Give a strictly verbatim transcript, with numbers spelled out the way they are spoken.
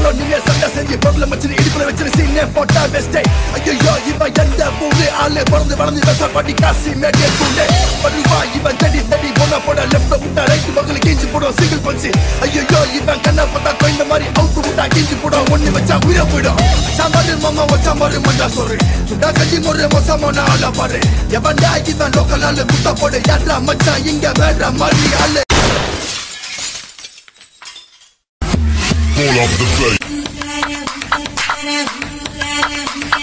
solo நீங்க சண்டை செஞ்சு பொருளை மச்சிரு இடுப்புல வச்சிரு சீனே போட்டா வெஸ்டே ஐயோ இவன் எந்த ஊரு ஆளு பறந்து வளர்ந்து வெசா பாட்டி காசி மேடிய கூண்டே படுவா இவன் தடி தடி போனா போட லெஃப்ட் விட்டா ரைட் பக்கத்துல கிஞ்சி போடும் சிங்கிள் பஞ்சி ஐயோ இவன் கண்ணா பார்த்தா கோயிந்த மாதிரி அவுட்டு விட்டா கிஞ்சி போடும் ஒண்ணு வச்சா உயிரை போயிடும் சாம்பாரு மாமா வச்சா மாதிரி மண்டா சொல்றே சுண்டா கஞ்சி முறை மோசமான ஆளா பாரு எவன்டா இவன் லோக்கல் ஆளு குத்தா போடு யாரா மச்சான் இங்க வேற மாதிரி ஆளு Pull up the face.